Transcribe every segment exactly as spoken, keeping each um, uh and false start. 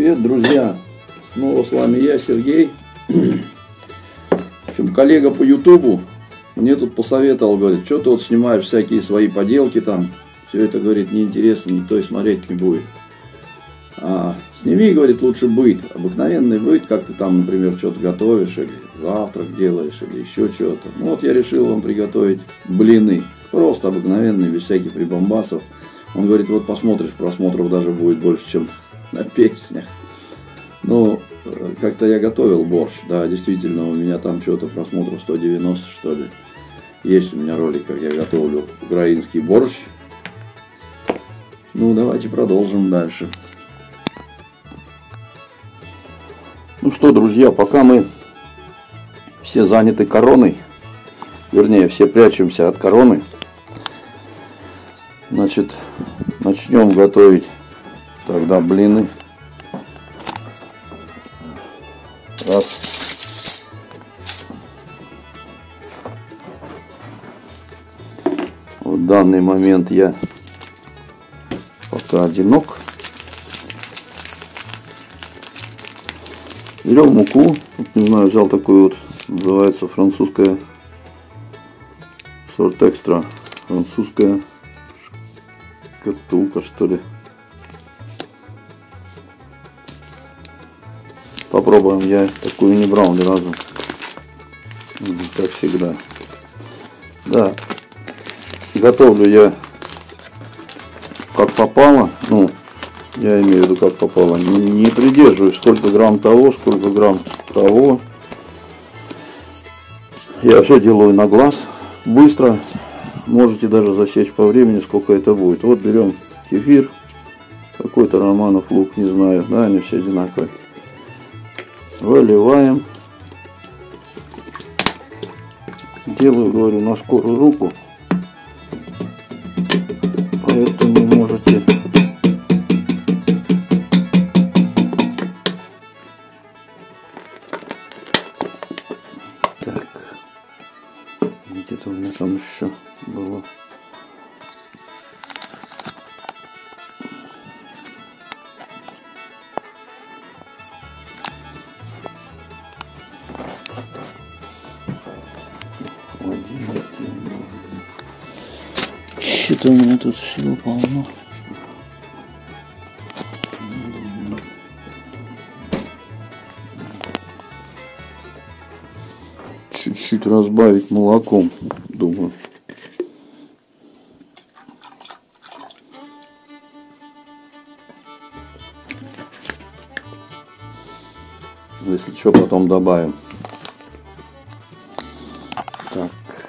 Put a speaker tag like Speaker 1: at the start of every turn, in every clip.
Speaker 1: Привет, друзья! Снова с вами я, Сергей. В общем, коллега по ютубу мне тут посоветовал, говорит, что ты вот снимаешь всякие свои поделки там. Все это, говорит, неинтересно, никто и смотреть не будет. А сними, говорит, лучше быт. Обыкновенный быт, как ты там, например, что-то готовишь, или завтрак делаешь, или еще что-то. Ну вот я решил вам приготовить блины. Просто обыкновенные, без всяких прибамбасов. Он говорит, вот посмотришь, просмотров даже будет больше, чем на песнях. Ну, как-то я готовил борщ, да, действительно, у меня там что-то просмотров сто девяносто, что ли. Есть у меня ролик, как я готовлю украинский борщ. Ну, давайте продолжим дальше. Ну что, друзья, пока мы все заняты короной, вернее, все прячемся от короны, значит, начнем готовить тогда блины. Раз. В данный момент я пока одинок. Берем муку, не знаю, взял такую вот, называется французская, сорт экстра, французская шкатулка, что ли. Попробуем, я такую не брал ни разу, как всегда. Да, готовлю я как попало, ну, я имею в виду как попало, не, не придерживаюсь, сколько грамм того, сколько грамм того. Я все делаю на глаз, быстро, можете даже засечь по времени, сколько это будет. Вот берем кефир, какой-то Романов лук, не знаю, да, они все одинаковые. Выливаем. Делаю, говорю, на скорую руку. Поэтому можете так. Где-то у меня там еще было. Что-то у меня тут всего полно. Чуть-чуть разбавить молоком, думаю. Если что, потом добавим. Так.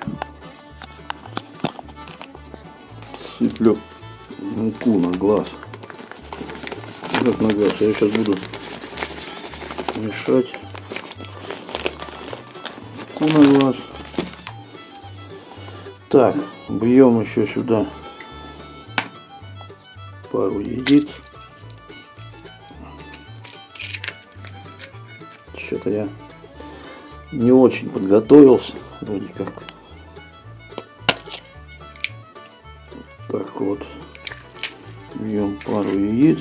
Speaker 1: Сыплю муку на глаз. Как на глаз. Я сейчас буду мешать муку на глаз. Так, бьем еще сюда пару яиц. Что-то я не очень подготовился, вроде как. Так вот, бьем пару яиц.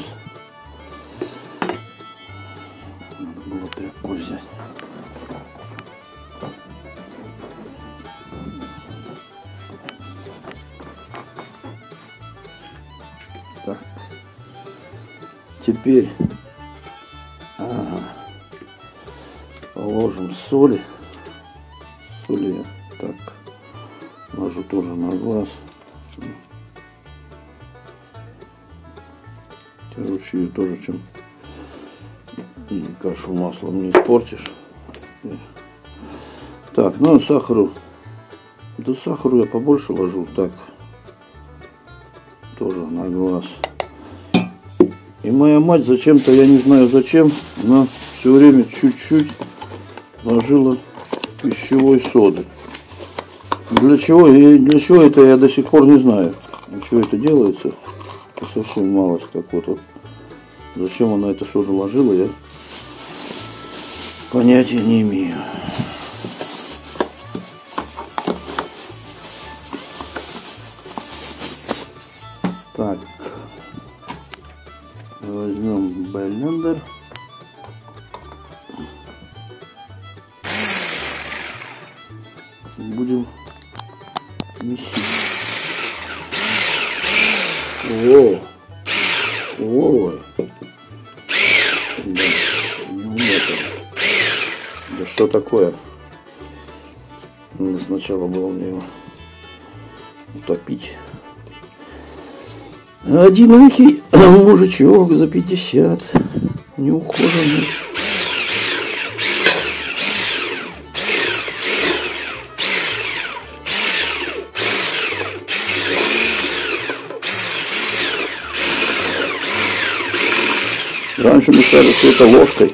Speaker 1: Надо было тряпку взять. Так. Теперь ага, положим соли. Соли я так ложу тоже на глаз. Короче, ее тоже чем и кашу маслом не испортишь. Так, ну сахару. Да сахару я побольше ложу. Так. Тоже на глаз. И моя мать зачем-то, я не знаю зачем, она все время чуть-чуть ложила пищевой соды. Для чего? И для чего это я до сих пор не знаю. Для чего это делается? Совсем малость как вот, вот. Зачем она это соду ложила, я понятия не имею. Так, возьмем блендер.
Speaker 2: будем месить. О, ой, да, ну это, да что такое? Надо сначала было мне его утопить. Одинокий мужичок за пятьдесят, неухоженный. Раньше мешали все это ложкой.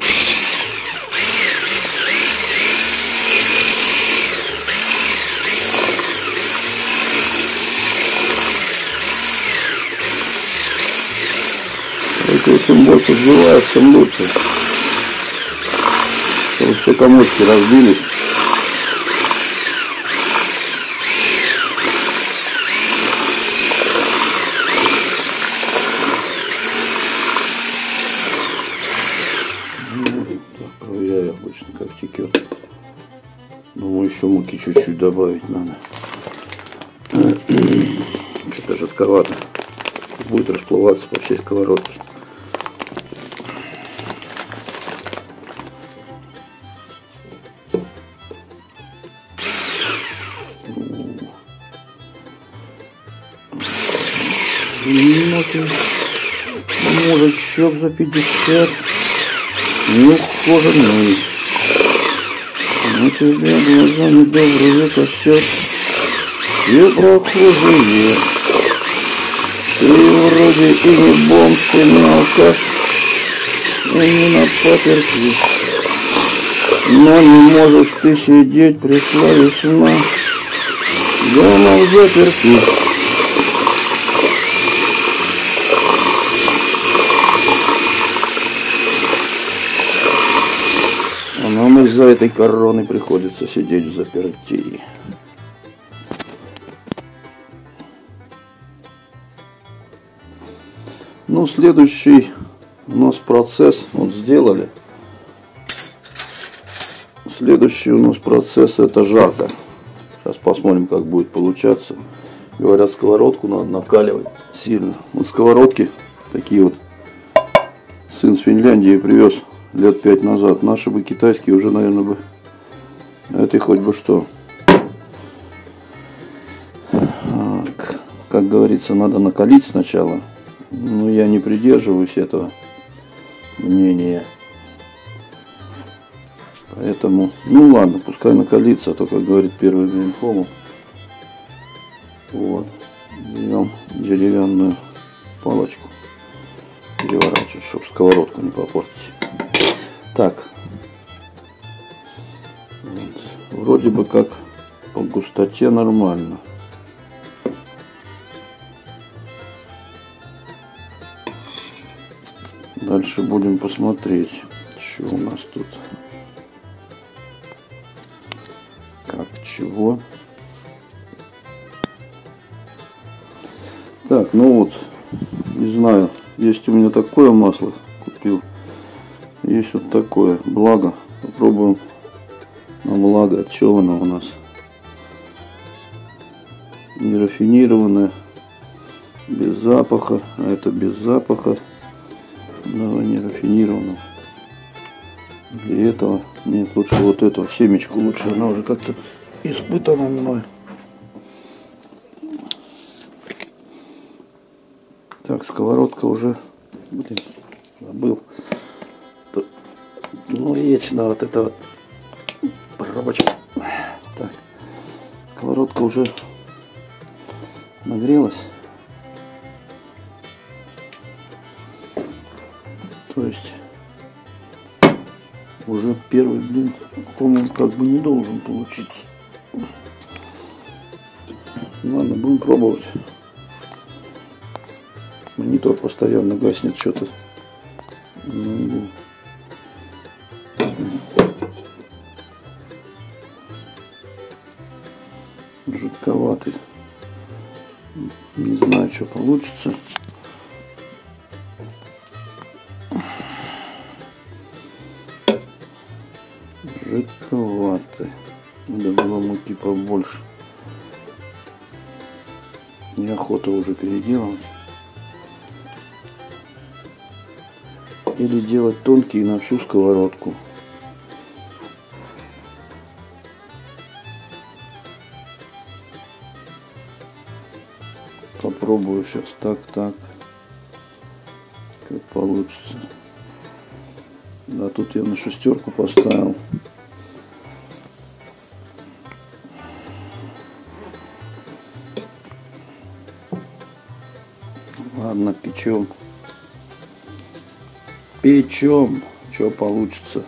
Speaker 2: Только чем больше взбиваешь, тем лучше. Чтобы все комочки разбились. Так, проверяю обычно, как текет. Думаю, еще муки чуть-чуть добавить надо. Что-то жидковато. Будет расплываться по всей сковородке. Мужичок за пятьдесят, неухоженный. На тебя глазами добрые косят, все прохожие. Ты вроде и не бомж, и не алкаш, и не на паперти. Но не можешь ты сидеть, пришла весна, дома в заперти. А нам из-за этой короны приходится сидеть в заперти. Ну, следующий у нас процесс, вот сделали. Следующий у нас процесс — это жарка. Сейчас посмотрим, как будет получаться. Говорят, сковородку надо накаливать сильно. Вот сковородки такие вот сын с Финляндии привез лет пять назад. Наши бы китайские уже, наверное, бы. Это хоть бы что. Так, как говорится, надо накалить сначала. Но я не придерживаюсь этого мнения. Поэтому, ну ладно, пускай накалится, а то, как говорит первый блинком. Вот. Берем деревянную палочку. Переворачивать, чтобы сковородку не попортить. Так. Вот. Вроде бы как по густоте нормально. Дальше будем посмотреть, что у нас тут. Как, чего. Так, ну вот, не знаю, есть у меня такое масло, купил. Есть вот такое, благо. Попробуем на благо, от чего оно у нас. Нерафинированное, без запаха, а это без запаха. Давай нерафинированное. Для этого нет, лучше вот эту семечку, лучше, она уже как-то испытана мной. Так, сковородка уже, блин, забыл. Ну, вечно вот это вот пробочка. Так, сковородка уже нагрелась. То есть уже первый блин, он как бы не должен получиться. Ладно, будем пробовать. Монитор постоянно гаснет что-то. Жидковатый. Не знаю, что получится. Жидковатый. Да, надо было муки побольше. Неохота уже переделывать. Или делать тонкие на всю сковородку. Попробую сейчас так, так, как получится. Да, тут я на шестерку поставил. Ладно, печем. Печем, что получится.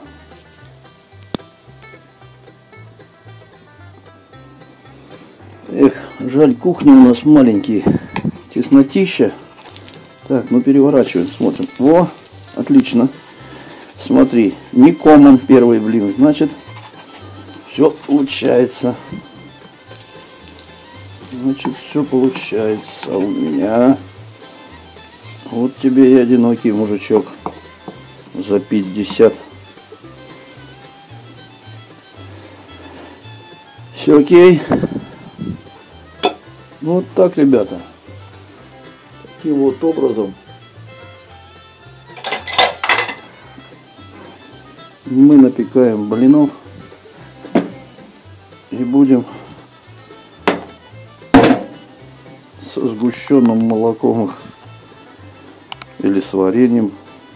Speaker 2: Эх, жаль, кухня у нас маленькие. Теснотища. Так, ну переворачиваем, смотрим. О, отлично. Смотри, не common первый блин, значит, все получается. Значит, все получается у меня. Вот тебе и одинокий мужичок за пятьдесят. Все окей. Ну вот так, ребята. Таким вот образом мы напекаем блинов и будем со сгущенным молоком их или с вареньем.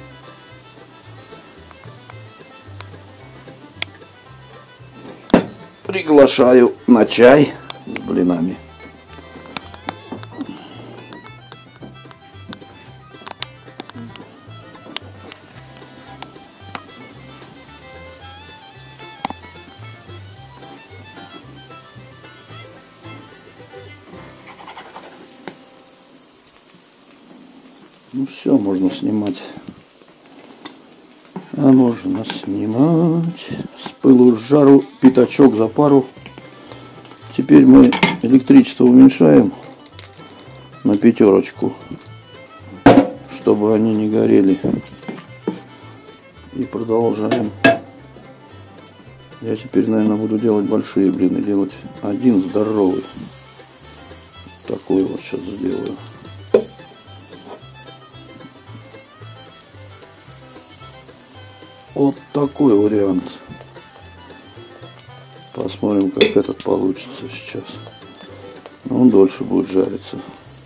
Speaker 2: Приглашаю на чай с блинами. Ну все, можно снимать. А можно снимать. С пылу с жару, пятачок за пару. Теперь мы электричество уменьшаем на пятерочку, чтобы они не горели. И продолжаем. Я теперь, наверное, буду делать большие блины. Делать один здоровый. Такой вот сейчас сделаю. Вот такой вариант. Посмотрим, как этот получится сейчас. Он дольше будет жариться.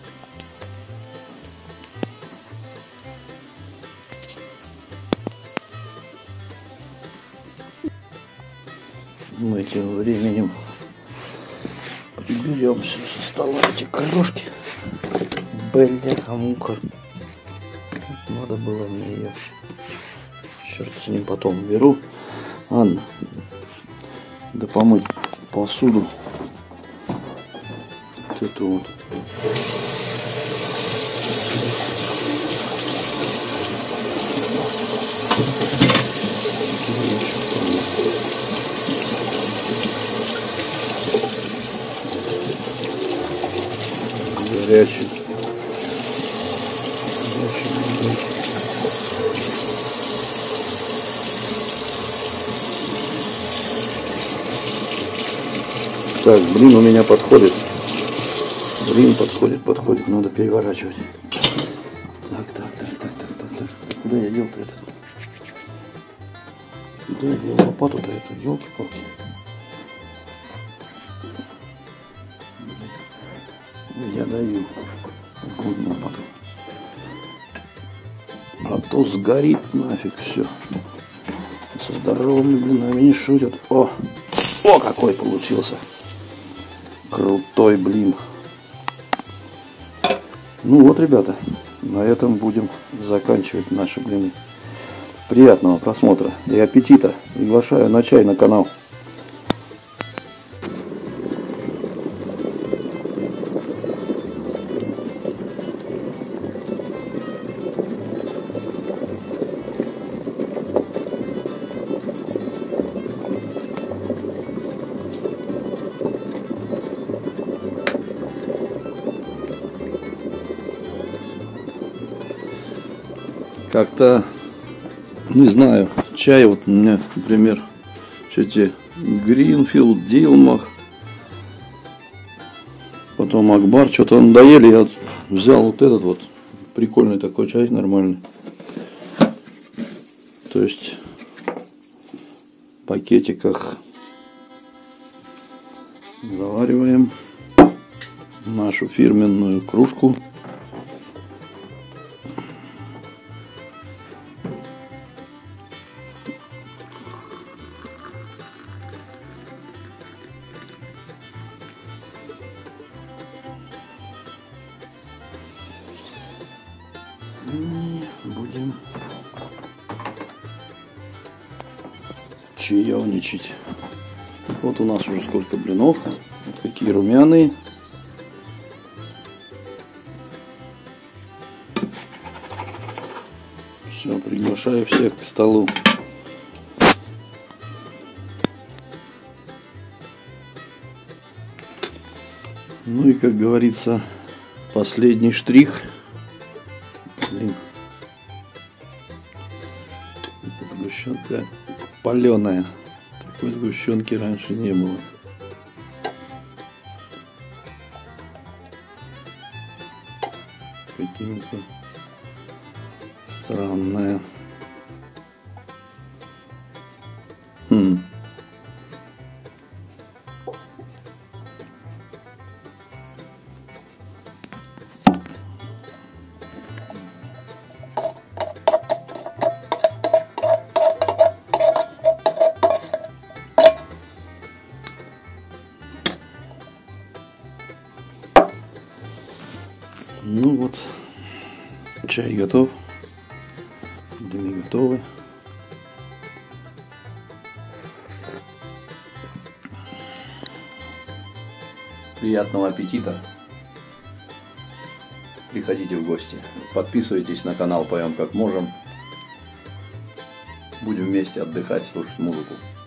Speaker 2: Мы тем временем приберем все со стола, эти крошки. Бляха-муха. Надо было мне ее. Черт с ним, потом беру. Ладно. Да помыть посуду. Вот это вот. Горячий. Так, блин у меня подходит. Блин подходит, подходит. Надо переворачивать. Так, так, так, так, так, так, так. Куда я дел-то этот? Куда я дел лопату-то эту? Елки-палки. Я даю лопату. А то сгорит нафиг все. Со здоровыми блинами не шутят. О! О, какой получился! Крутой блин. Ну вот, ребята, на этом будем заканчивать наши блины. Приятного просмотра и аппетита. Приглашаю на чай на канал. Как-то, не знаю, чай вот у меня, например, что те Гринфилд, Дилмах. Потом Акбар. Что-то надоели. Я взял вот этот вот. Прикольный такой чай, нормальный. То есть в пакетиках завариваем нашу фирменную кружку. И будем чаевничать. Вот у нас уже сколько блинов. Вот какие румяные. Все, приглашаю всех к столу. Ну и, как говорится, последний штрих. Блин. Сгущенка паленая. Такой сгущенки раньше не было. Какими-то странная. Хм. Ну вот, чай готов, блины готовы.
Speaker 1: Приятного аппетита. Приходите в гости. Подписывайтесь на канал «Поем как можем». Будем вместе отдыхать, слушать музыку.